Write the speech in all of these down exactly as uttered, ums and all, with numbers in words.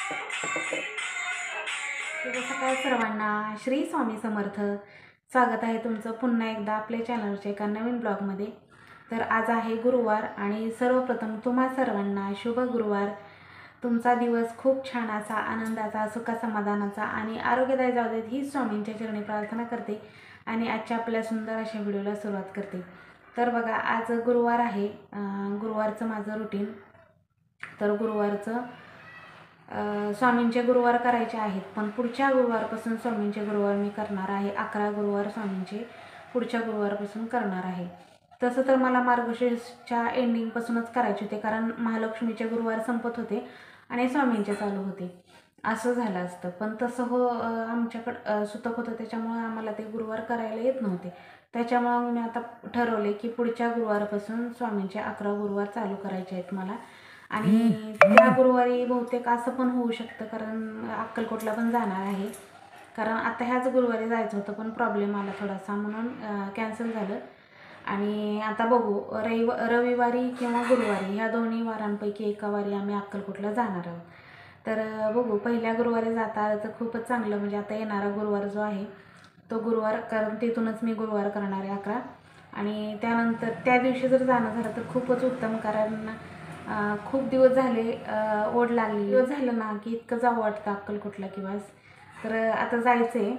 शुभ सकाळ सर्वांना. श्री स्वामी समर्थ. स्वागत आहे तुमचं पुन्हा एकदा आपल्या चॅनलच्या एका नवीन ब्लॉगमध्ये. तर आज आहे गुरुवार आणि सर्वप्रथम तुम्हा सर्वांना शुभ गुरुवार. तुमचा दिवस खूप छान असा, आनंदाचा, सुखसमाधानाचा आणि आरोग्यदायी जाऊ देत ही स्वामींच्या चरणी प्रार्थना करते आणि आजच्या आपल्या सुंदर अशा व्हिडिओला सुरुवात करते. तर बघा, आज गुरुवार आहे. गुरुवारचं माझं रुटीन. तर गुरुवारचं स्वामींचे गुरुवार करायचे आहेत, पण पुढच्या गुरुवारपासून स्वामींचे गुरुवार मी करणार आहे. अकरा गुरुवार स्वामींचे पुढच्या गुरुवारपासून करणार आहे. तसं तर मला मार्गशीर्षच्या एंडिंगपासूनच करायचे होते, कारण महालक्ष्मीचे गुरुवार संपत होते आणि स्वामींचे चालू होते, असं झालं असतं. पण तसं हो आमच्याकडं सुतक होतं, त्याच्यामुळे आम्हाला ते गुरुवार करायला येत नव्हते. त्याच्यामुळं मी आता ठरवले की पुढच्या गुरुवारपासून स्वामींचे अकरा गुरुवार चालू करायचे आहेत मला. आणि त्या गुरुवारी बहुतेक असं पण होऊ शकतं, कारण अक्कलकोटला पण जाणार आहे. कारण आता ह्याच गुरुवारी जायचं होतं, पण प्रॉब्लेम आला थोडासा, म्हणून कॅन्सल झालं. आणि आता बघू, रविव रविवारी किंवा गुरुवारी ह्या दोन्ही वारांपैकी एका वारी आम्ही अक्कलकोटला जाणार आहोत. तर बघू, पहिल्या गुरुवारी जाता आलं तर खूपच चांगलं. म्हणजे आता येणारा गुरुवार जो आहे तो गुरुवार, कारण तिथूनच मी गुरुवार करणार आहे अकरा. आणि त्यानंतर त्या दिवशी जर जाणं झालं तर खूपच उत्तम, कारण खूप दिवस झाले ओढ लागली. दिवस झालं ना की इतकं जावं वाटतं अक्कलकोटला किंवा. तर आता जायचं आहे.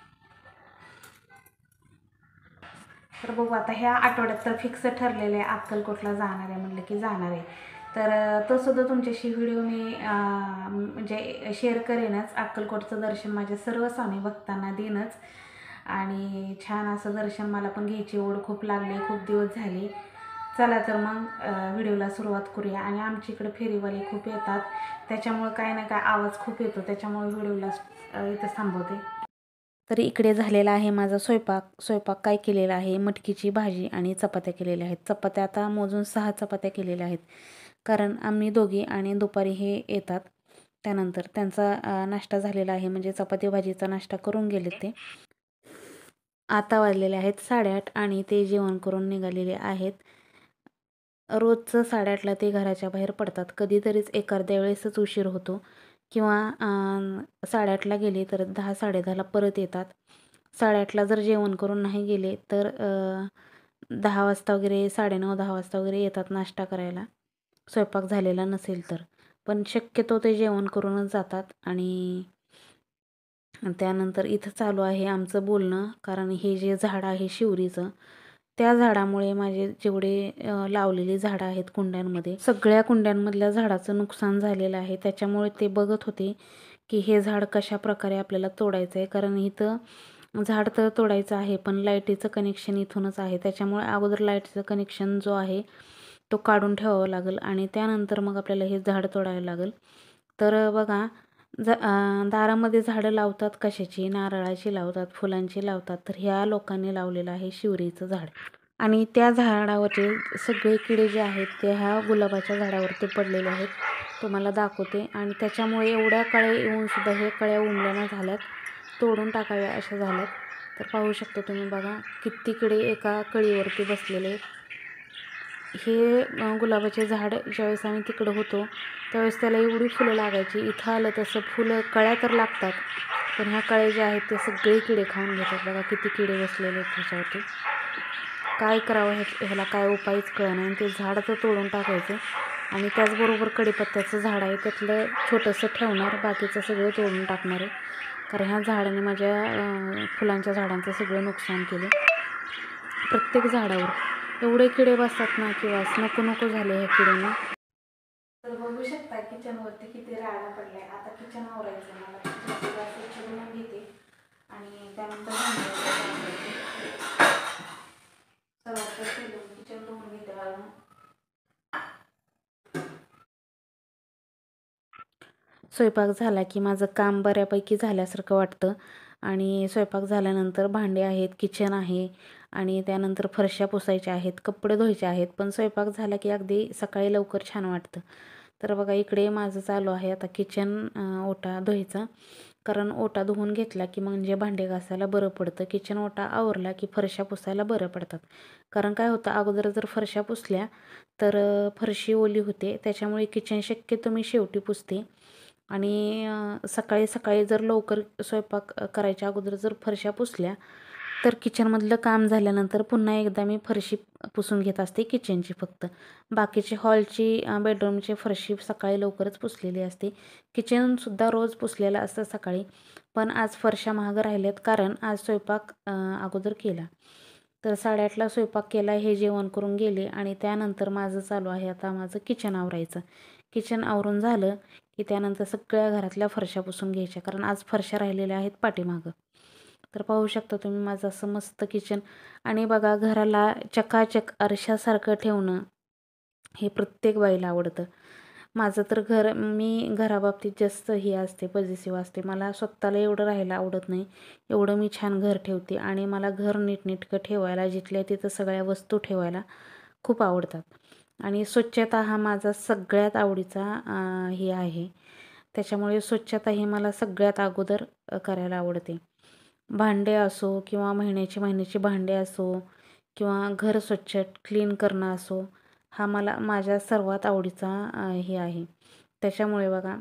तर बघू, आता ह्या आठवड्यात तर फिक्स ठरलेलं आहे अक्कलकोटला जाणार आहे, म्हटलं की जाणार आहे. तर तो सुद्धा तुमच्याशी व्हिडिओ मी म्हणजे शेअर करेनच. अक्कलकोटचं दर्शन माझ्या सर्व स्वामी भक्तांना देईनच. आणि छान असं दर्शन मला पण घ्यायची ओढ खूप लागली, खूप दिवस झाले. चला तर मग व्हिडिओला सुरुवात करूया. आणि आमच्या इकडे फेरीवाले खूप येतात, त्याच्यामुळे काय ना काय आवाज खूप येतो, त्याच्यामुळे व्हिडिओला इथं थांबवते. तर इकडे झालेला आहे माझा स्वयंपाक. स्वयंपाक काय केलेला आहे, मटकीची भाजी आणि चपात्या केलेल्या आहेत. चपात्या आता मोजून सहा चपात्या केलेल्या आहेत, कारण आम्ही दोघी आणि दुपारी हे येतात. त्यानंतर त्यांचा नाश्ता झालेला आहे, म्हणजे चपाती भाजीचा नाश्ता करून गेले ते. आता वाजलेले आहेत साडेआठ आणि ते जेवण करून निघालेले आहेत. रोजचं साडेआठला ते घराच्या बाहेर पडतात. कधीतरीच एखाद्या वेळेसच उशीर होतो, किंवा साडेआठला गेले तर दहा साडेदहाला परत येतात. साडेआठला जर जेवण करून नाही गेले तर दहा वाजता वगैरे, साडेनऊ दहा वाजता वगैरे येतात नाश्ता करायला, स्वयंपाक झालेला नसेल तर. पण शक्यतो ते जेवण करूनच जातात. आणि त्यानंतर इथं चालू आहे आमचं बोलणं, कारण हे जे झाड आहे शिवरीचं, त्या झाडामुळे माझे जेवढे लावलेली झाडं आहेत कुंड्यांमध्ये, सगळ्या कुंड्यांमधल्या झाडाचं नुकसान झालेलं आहे. त्याच्यामुळे ते बघत होते की हे झाड कशा प्रकारे आपल्याला तोडायचं आहे, कारण इथं झाड तर तोडायचं आहे, पण लाईटीचं कनेक्शन इथूनच आहे. त्याच्यामुळे अगोदर लाईटचं कनेक्शन जो आहे तो काढून ठेवावं लागेल आणि त्यानंतर मग आपल्याला हे झाड तोडायला लागेल. तर बघा, ज दारामध्ये झाडं लावतात कशाची, नारळाची लावतात, फुलांची लावतात. तर ह्या लोकांनी लावलेलं आहे शिवरीचं झाड. आणि त्या झाडावरचे सगळे किडे जे आहेत ते ह्या गुलाबाच्या झाडावरती पडलेले आहेत, तुम्हाला दाखवते. आणि त्याच्यामुळे एवढ्या कळ्या येऊनसुद्धा हे कळ्या उमलना झाल्यात, तोडून टाकाव्या अशा झाल्यात. तर पाहू शकता तुम्ही, बघा किती किडे एका कळीवरती बसलेले आहेत. हे गुलाबाचे झाड ज्यावेळेस आम्ही तिकडं होतो त्यावेळेस त्याला एवढी फुलं लागायची. इथं आलं तसं फुलं, कळ्या तर लागतात, पण ह्या कळ्या ज्या आहेत ते सगळे किडे खाऊन घेतात. बघा किती किडे बसलेले आहेत ह्याच्यावरती. काय करावं ह्या ह्याला काय उपायच कळलं नाही. ते झाड तर तोडून टाकायचं. आणि त्याचबरोबर कडीपत्त्याचं झाड आहे, त्यातलं छोटंसं ठेवणार, बाकीचं सगळं तोडून टाकणार आहे, कारण ह्या झाडाने माझ्या फुलांच्या झाडांचं सगळं नुकसान केलं. प्रत्येक झाडावर एवढे किडे बसतात ना, किंवा नको नको झाले ह्या किड्यांना. तर बघू शकता किचनवरती किती राडा पडलाय. आता किचन आवरायचं मला. किचन स्वच्छ धुवून घेते आणि त्यानंतर सर्वात किचन धुवून घेते. घालून स्वयंपाक झाला की माझं काम बऱ्यापैकी झाल्यासारखं वाटतं. आणि स्वयंपाक झाल्यानंतर भांडे आहेत, किचन आहे, आणि त्यानंतर फरशा पुसायच्या आहेत, कपडे धुवायचे आहेत. पण स्वयंपाक झाला की अगदी सकाळी लवकर छान वाटतं. तर बघा, इकडे माझं चालू आहे आता किचन ओटा धुवायचा, कारण ओटा धुवून घेतला की म्हणजे भांडे घासायला बरं पडतं. किचन ओटा आवरला की फरशा पुसायला बरं पडतात. कारण काय होतं, अगोदर जर फरशा पुसल्या तर फरशी ओली होते, त्याच्यामुळे किचन शक्यतो मी शेवटी पुसते. आणि सकाळी सकाळी जर लवकर स्वयंपाक करायच्या अगोदर जर फरशा पुसल्या तर किचनमधलं काम झाल्यानंतर पुन्हा एकदा मी फरशी पुसून घेत असते किचनची. फक्त बाकीची हॉलची बेडरूमची फरशी सकाळी लवकरच पुसलेली असते. किचनसुद्धा रोज पुसलेलं असतं सकाळी, पण आज फरशा महाग राहिल्यात कारण आज स्वयंपाक अगोदर केला. तर साडेआठला स्वयंपाक केला, हे जेवण करून गेले आणि त्यानंतर माझं चालू आहे आता माझं किचन आवरायचं. किचन आवरून झालं की त्यानंतर सगळ्या घरातल्या फरशा पुसून घ्यायच्या, कारण आज फरशा राहिलेल्या आहेत पाठीमागं. तर पाहू शकता तुम्ही माझं असं मस्त किचन. आणि बघा, घराला चकाचक आरशासारखं ठेवणं हे प्रत्येक बाईला आवडतं. माझं तर घर, मी घराबाबतीत जास्त हे असते, पॉझिटिव्ह असते. मला स्वतःला एवढं राहायला आवडत नाही, एवढं मी छान घर ठेवते. आणि मला घर नीटनेटकं ठेवायला, जिथल्या तिथं सगळ्या वस्तू ठेवायला खूप आवडतात. आणि स्वच्छता हा माझा सगळ्यात आवडीचा हे आहे. त्याच्यामुळे स्वच्छता ही मला सगळ्यात अगोदर करायला आवडते. भांडे असो किंवा महिन्याची महिन्याची भांडे असो किंवा घर स्वच्छ क्लीन करणं असो, हा मला माझ्या सर्वात आवडीचा हे आहे. त्याच्यामुळे बघा,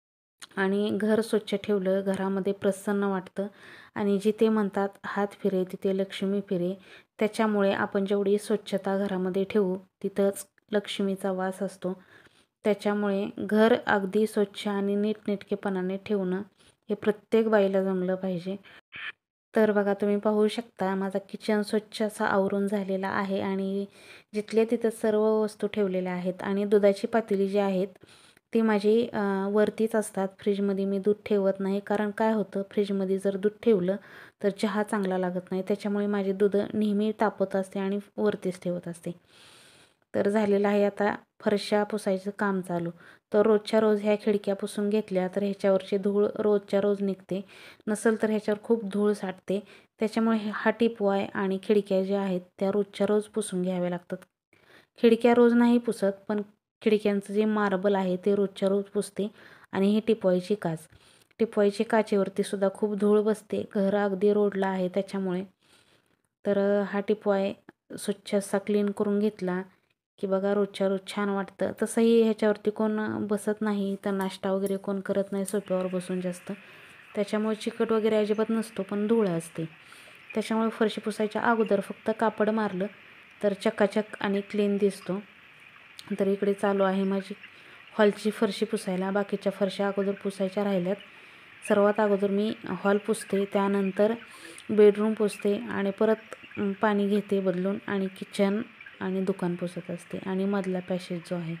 आणि घर स्वच्छ ठेवलं घरामध्ये प्रसन्न वाटतं. आणि जिथे म्हणतात हात फिरे तिथे लक्ष्मी फिरे, त्याच्यामुळे आपण जेवढी स्वच्छता घरामध्ये ठेवू तिथंच लक्ष्मीचा वास असतो. त्याच्यामुळे घर अगदी स्वच्छ आणि नीटनेटकेपणाने ठेवणं हे प्रत्येक बाईला जमलं पाहिजे. तर बघा, तुम्ही पाहू शकता माझा किचन स्वच्छ असा आवरून झालेला आहे आणि जिथल्या तिथं सर्व वस्तू ठेवलेल्या आहेत. आणि दुधाची पातेली जी आहेत ती माझी वरतीच असतात. फ्रीजमध्ये मी दूध ठेवत नाही, कारण काय होतं, फ्रीजमध्ये जर दूध ठेवलं तर चहा चांगला लागत नाही. त्याच्यामुळे माझी दूध नेहमी तापत असते आणि वरतीच ठेवत असते. तर झालेलं आहे आता फरशा पुसायचं काम चालू. तर रोजच्या रोज ह्या खिडक्या पुसून घेतल्या तर ह्याच्यावरची धूळ रोजच्या रोज निघते, नसेल तर ह्याच्यावर खूप धूळ साठते. त्याच्यामुळे हा टिपू आहे. आणि खिडक्या ज्या आहेत त्या रोजच्या रोज पुसून घ्याव्या लागतात. खिडक्या रोज नाही पुसत, पण खिडक्यांचं जे मार्बल आहे ते रोजच्या रोज पुसते. आणि ही टिपवायची काच, टिपवायची काचेवरती सुद्धा खूप धूळ बसते, घर अगदी रोडला आहे त्याच्यामुळे. तर हा टिपवाय स्वच्छ असा क्लीन करून घेतला की बघा रोजच्या रोज छान वाटतं. तसंही ह्याच्यावरती कोण बसत नाही, तर नाश्ता वगैरे कोण करत नाही सोफ्यावर बसून जास्त, त्याच्यामुळे चिकट वगैरे अजिबात नसतो, पण धूळ असते. त्याच्यामुळे फरशी पुसायच्या अगोदर फक्त कापड मारलं तर चकाचक आणि क्लीन दिसतो. तर इकडे चालू आहे माझी हॉलची फरशी पुसायला. बाकीच्या फरशा अगोदर पुसायच्या राहिल्यात. सर्वात अगोदर मी हॉल पुसते, त्यानंतर बेडरूम पुसते आणि परत पाणी घेते बदलून आणि किचन आणि दुकान पुसत असते. आणि मधला पॅसेज जो आहे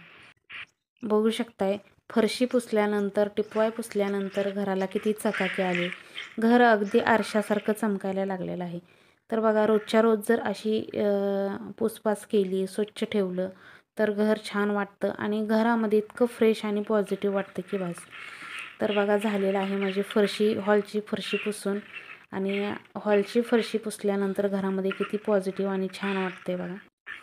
बघू शकताय, फरशी पुसल्यानंतर, टिपवाय पुसल्यानंतर घराला किती चकाकी आली. घर अगदी आरशासारखं चमकायला लागलेलं आहे. तर बघा, रोजच्या रोज जर अशी पुसपास केली, स्वच्छ ठेवलं तर घर छान वाटतं आणि घरामध्ये इतकं फ्रेश आणि पॉझिटिव्ह वाटतं की बस. तर बघा, झालेलं आहे माझी फरशी, हॉलची फरशी पुसून. आणि हॉलची फरशी पुसल्यानंतर घरामध्ये किती पॉझिटिव्ह आणि छान वाटते बघा.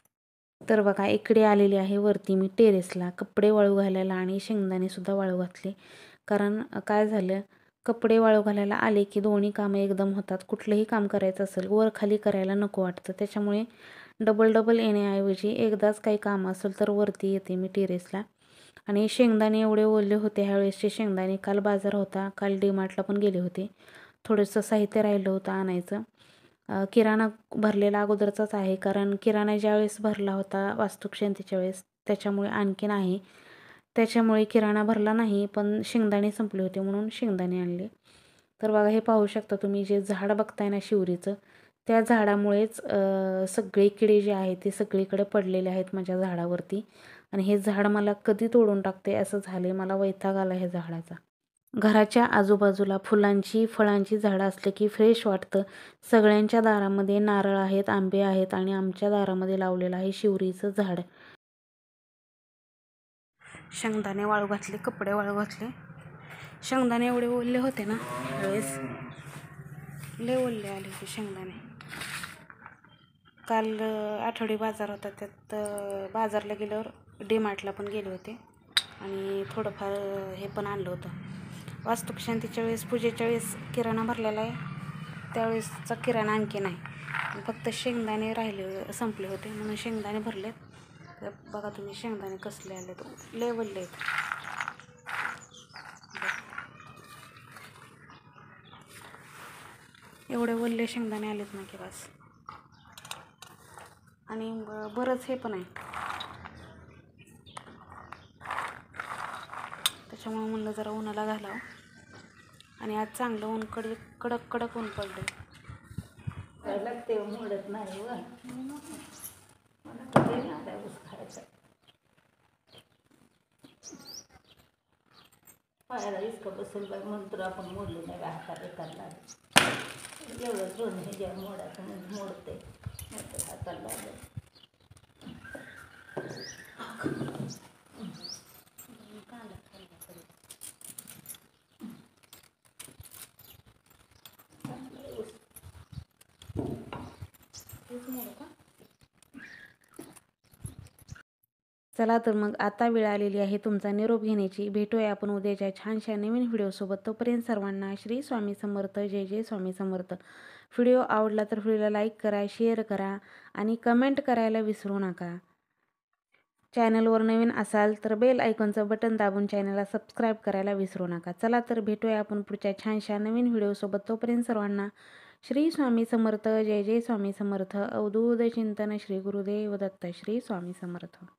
तर बघा, इकडे आलेली आहे वरती मी टेरेसला कपडे वाळू घालायला आणि शेंगदाणेसुद्धा वाळू घातले. कारण काय झालं, कपडे वाळू घालायला आले की दोन्ही कामं एकदम होतात. कुठलंही काम करायचं असेल वर खाली करायला नको वाटतं, त्याच्यामुळे डबल डबल येण्याऐवजी एकदाच काही काम असेल तर वरती येते मी टेरेसला. आणि शेंगदाणे एवढे ओले होते ह्यावेळेसचे शेंगदाणे. काल बाजार होता, काल डीमार्टला पण गेले होते, थोडंसं साहित्य राहिलं होतं आणायचं. किराणा भरलेला अगोदरचाच आहे, कारण किराणा ज्यावेळेस भरला होता वास्तुक्षेंतीच्या वेळेस त्याच्यामुळे आणखीन आहे, त्याच्यामुळे किराणा भरला नाही, पण शेंगदाणे संपले होते म्हणून शेंगदाणे आणले. तर बघा, हे पाहू शकता तुम्ही, जे झाड बघताय ना शिवरीचं, त्या झाडामुळेच सगळे किडे जे आहेत ते सगळीकडे पडलेले आहेत माझ्या झाडावरती. आणि हे झाड मला कधी तोडून टाकते असं झाले, मला वैताग आला ह्या झाडाचा. घराच्या आजूबाजूला फुलांची फळांची झाडं असले की फ्रेश वाटतं. सगळ्यांच्या दारामध्ये नारळ आहेत, आंबे आहेत आणि आमच्या दारामध्ये लावलेलं आहे शिवरीचं झाड. शेंगदाणे वाळू घातले, कपडे वाळू घातले. शेंगदाणे एवढे ओले होते ना त्यावेळेस, लय ओले आले होते शेंगदाणे. काल आठवडी बाजार होता, त्यात बाजारला गेल्यावर डीमार्टला पण गेले होते आणि थोडंफार हे पण आणलं होतं. वास्तुशांतीच्या वेळेस, पूजेच्या वेळेस किराणा भरलेला आहे, त्यावेळेसचा किराणा आणखी नाही, फक्त शेंगदाणे राहिले संपले होते म्हणून शेंगदाणे भरलेत. तर बघा तुम्ही शेंगदाणे कसले आले, तो लय वल्ले आहेत. एवढे वल्ले शेंगदाणे आलेत ना की बस. आणि बरंच हे पण आहे, त्याच्यामुळे म्हणलं जरा उन्हाला घालावं. आणि आज चांगलं ऊन कडक कडक कडक ऊन पडलं. लागते मोडत नाही व मला कधी ना ऊस खायचा. पायाला इतकं बसून बाई म्हणतो आपण मोडलो नाही बा, हाताला एकाला लागेल एवढं दोन हे ज्या मोडायचं म्हणजे मोडते नंतर हाताला लागेल. कांदा खाल्ला तरी चांगलं ऊस ऊस मोड का. चला तर मग आता वेळ आलेली आहे तुमचा निरोप घेण्याची. भेटूया आपण उद्याच्या छानशा नवीन व्हिडिओसोबत. तोपर्यंत सर्वांना श्री स्वामी समर्थ. जय जय स्वामी समर्थ. व्हिडिओ आवडला तर व्हिडिओला लाईक करा, शेअर करा आणि कमेंट करायला विसरू नका. चॅनलवर नवीन असाल तर बेल आयकॉनचं बटन दाबून चॅनलला सबस्क्राईब करायला विसरू नका. चला तर भेटूया आपण पुढच्या छानशा नवीन व्हिडिओसोबत. तोपर्यंत सर्वांना श्री स्वामी समर्थ. जय जय स्वामी समर्थ. अवधूत चिंतन. श्री गुरुदेव दत्त. श्री स्वामी समर्थ.